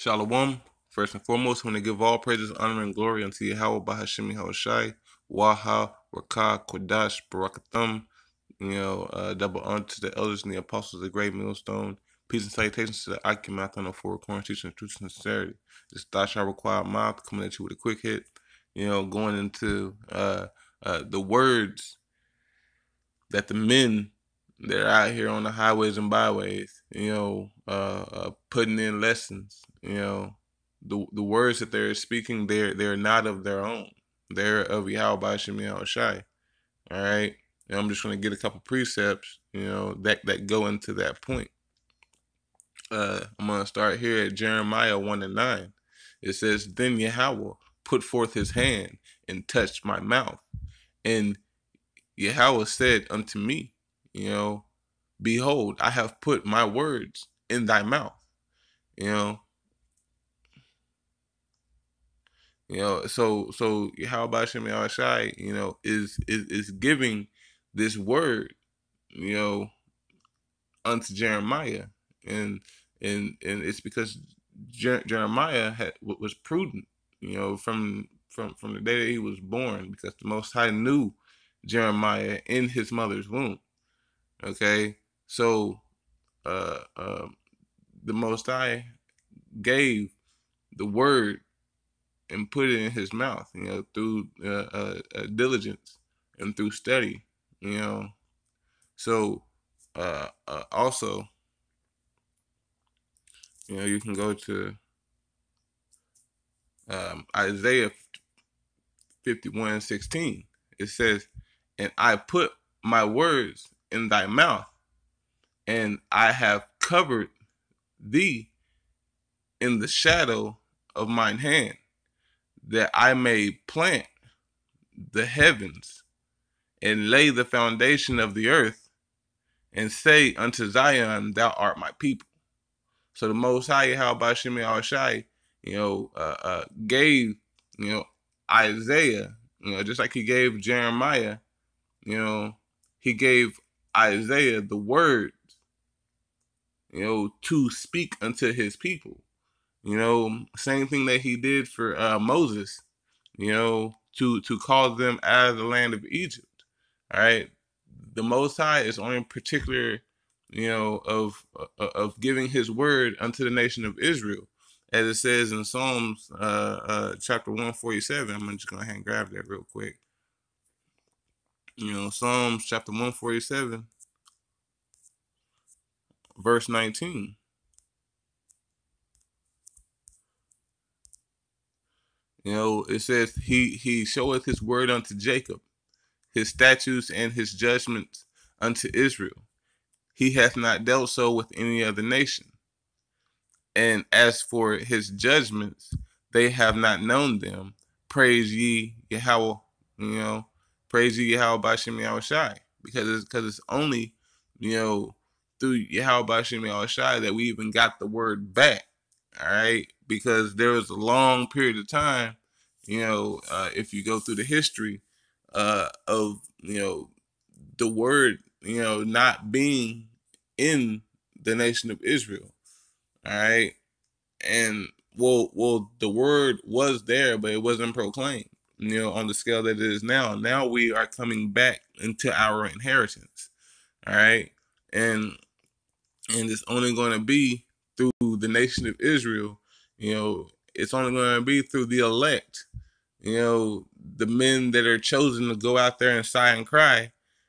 Shalom. First and foremost, I want to give all praises, honor, and glory unto Yahweh Bahashemi Hawashai, Waha, Rakah, Kodash, Barakathum. Double honor to the elders and the apostles of the great millstone. Peace and salutations to the Akimath on the four corners, teaching the truth and sincerity. This thought shall require mouth coming at you with a quick hit. Going into the words that the men that are out here on the highways and byways, putting in lessons, the words that they're speaking, they're not of their own. They're of Yahweh Shemi Shai. All right. And I'm just going to get a couple precepts, that go into that point. I'm going to start here at Jeremiah 1:9. It says, "Then Yahweh put forth his hand and touched my mouth. And Yahweh said unto me, behold, I have put my words in thy mouth." So Yahweh Shem Shai, is giving this word, unto Jeremiah, and it's because Jeremiah was prudent, from the day that he was born, because the Most High knew Jeremiah in his mother's womb. Okay, so the Most High gave the word and put it in his mouth, through diligence and through study, So also, you can go to Isaiah 51:16. It says, "And I put my words in thy mouth, and I have covered thee in the shadow of mine hand, that I may plant the heavens and lay the foundation of the earth, and say unto Zion, thou art my people." So the Most High, how about Shemi Al-Shai, gave, Isaiah, just like he gave Jeremiah, he gave Isaiah the words, to speak unto his people. Same thing that he did for Moses, to call them out of the land of Egypt. All right. The Most High is only particular, of giving his word unto the nation of Israel, as it says in Psalms chapter 147. I'm just gonna hand grab that real quick. Psalms chapter 147, verse 19. It says, he showeth his word unto Jacob, his statutes and his judgments unto Israel. He hath not dealt so with any other nation. And as for his judgments, they have not known them. Praise ye Yahweh, praise ye Yahweh Bashem Yahushai. Because it's only, through Yahweh Bashem Yahushai that we even got the word back. All right. Because there was a long period of time, if you go through the history of, the word, not being in the nation of Israel. All right. And well, the word was there, but it wasn't proclaimed, on the scale that it is now. Now we are coming back into our inheritance. All right. And it's only going to be through the nation of Israel. It's only going to be through the elect, the men that are chosen to go out there and sigh and cry,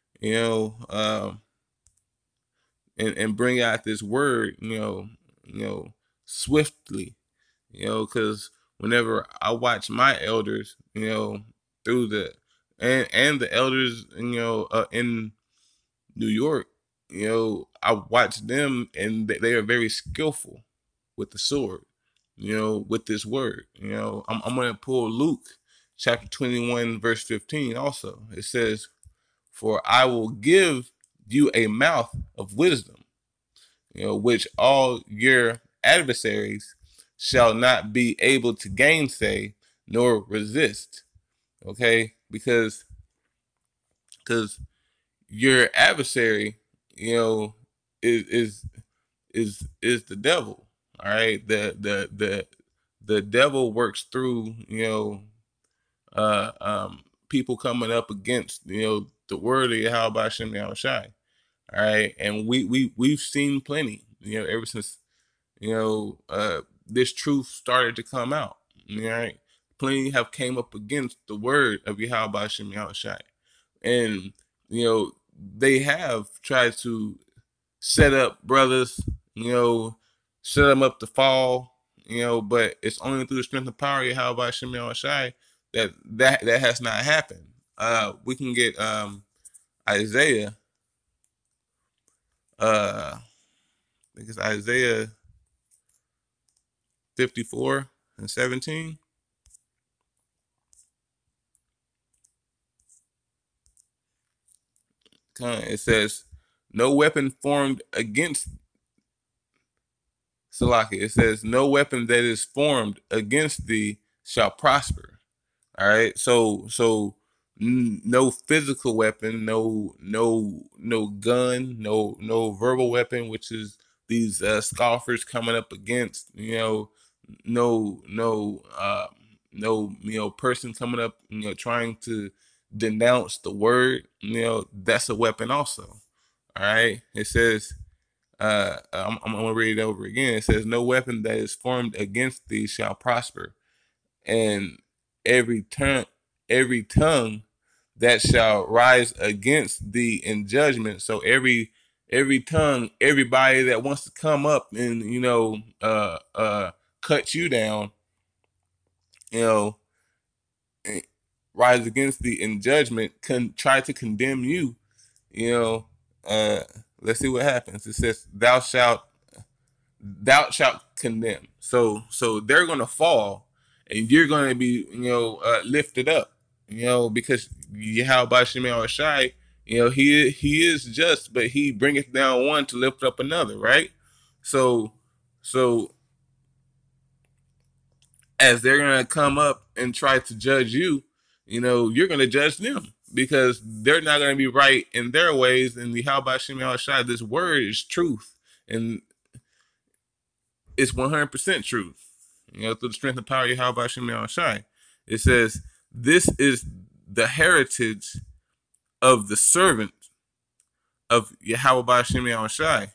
and bring out this word, swiftly, because whenever I watch my elders, through and the elders, in New York, I watch them, and they are very skillful with the sword, with this word. I'm going to pull Luke chapter 21, verse 15 also. It says, "For I will give you a mouth of wisdom, which all your adversaries shall not be able to gainsay nor resist." Okay, because your adversary, is the devil. All right, the devil works through, people coming up against, the word of Yahweh Hashem Yahushai. All right, and we've seen plenty, ever since, this truth started to come out. All right, plenty have came up against the word of Yahweh Hashem Yahushai, and they have tried to set up brothers, set them up to fall, but it's only through the strength and power of Yahweh Hashem Yahushai that has not happened. We can get Isaiah. I think it's Isaiah 54:17. It says, "No weapon formed against Salaki." It says, "No weapon that is formed against thee shall prosper." All right, so no physical weapon, no gun, no verbal weapon, which is these scoffers coming up against, no person coming up, trying to denounce the word, that's a weapon also. All right, it says, I'm gonna read it over again. It says, "No weapon that is formed against thee shall prosper, and every tongue that shall rise against thee in judgment." So every tongue, everybody that wants to come up and cut you down, rise against thee in judgment, try to condemn you. Let's see what happens. It says, "Thou shalt condemn." So they're gonna fall, and you're gonna be lifted up. Because Yahweh Hashem Yahushai, he is just, but he bringeth down one to lift up another, right? So as they're gonna come up and try to judge you, you're gonna judge them, because they're not gonna be right in their ways. And Yahweh Hashem Yahushai, this word is truth, and it's 100% truth. Through the strength and power of Yahweh Hashem Yahushai. It says, "This is the heritage of the servant of Yahweh Hashem Yahushai,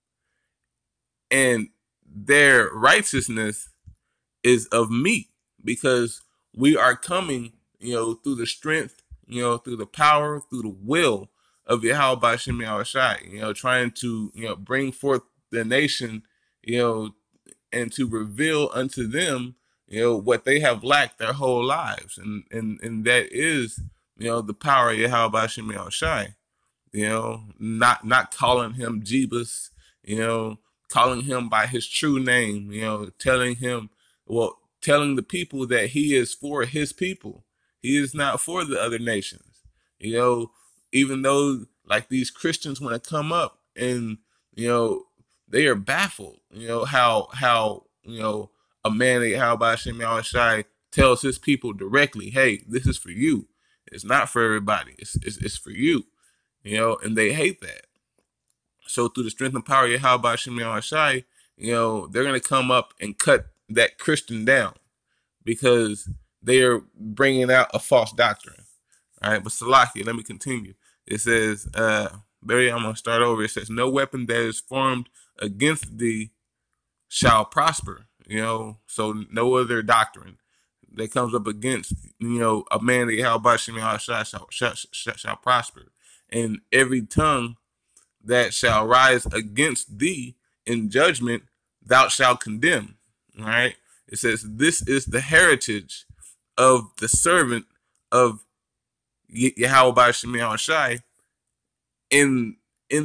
and their righteousness is of me," because we are coming, through the strength, through the power, through the will of Yahweh Hashem Yahushai, trying to, bring forth the nation, and to reveal unto them, what they have lacked their whole lives. And that is, the power of Yahweh Hashem Yahushai, not calling him Jebus, calling him by his true name, telling the people that he is for his people. He is not for the other nations. Even though like these Christians want to come up and, they are baffled, how a man like Yahweh Hashem Yahushai tells his people directly, "Hey, this is for you. It's not for everybody. It's for you." And they hate that. So through the strength and power of Yahweh Hashem Yahushai, they're gonna come up and cut that Christian down, because they are bringing out a false doctrine. All right, but Salaki, let me continue. It says, Barry, I'm gonna start over. It says, "No weapon that is formed against thee shall prosper." So no other doctrine that comes up against, a man that Yahweh Hashem Yahushai shall prosper. "And every tongue that shall rise against thee in judgment, thou shalt condemn." All right. It says, "This is the heritage of the servant of Yahweh Hashem Yahushai in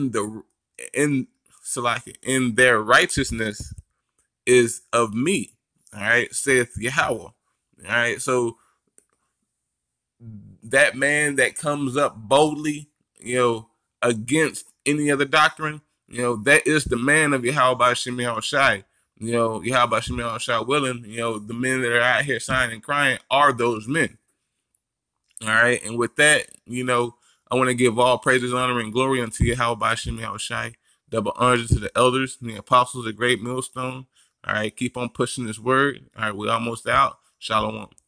their righteousness is of me." All right, saith Yahweh. All right, so that man that comes up boldly, against any other doctrine, that is the man of Yahweh Hashem Yahushai. Yahweh Hashem Yahushai willing, the men that are out here sighing and crying are those men. All right, and with that, I want to give all praises, honor, and glory unto Yahweh Hashem Yahushai. Double honors to the elders and the apostles of Great Millstone, All right, keep on pushing this word. All right, we're almost out. Shalom.